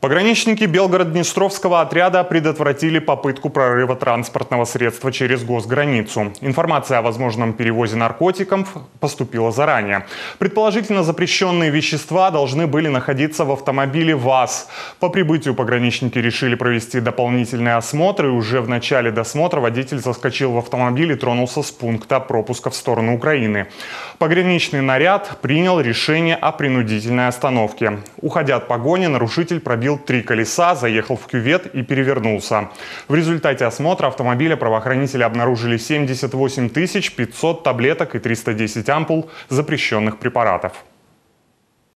Пограничники Белгород-Днестровского отряда предотвратили попытку прорыва транспортного средства через госграницу. Информация о возможном перевозе наркотиков поступила заранее. Предположительно, запрещенные вещества должны были находиться в автомобиле ВАЗ. По прибытию пограничники решили провести дополнительный осмотр, и уже в начале досмотра водитель заскочил в автомобиль и тронулся с пункта пропуска в сторону Украины. Пограничный наряд принял решение о принудительной остановке. Уходя от погони, нарушитель пробил 3 колеса, заехал в кювет и перевернулся. В результате осмотра автомобиля правоохранители обнаружили 78 500 таблеток и 310 ампул запрещенных препаратов.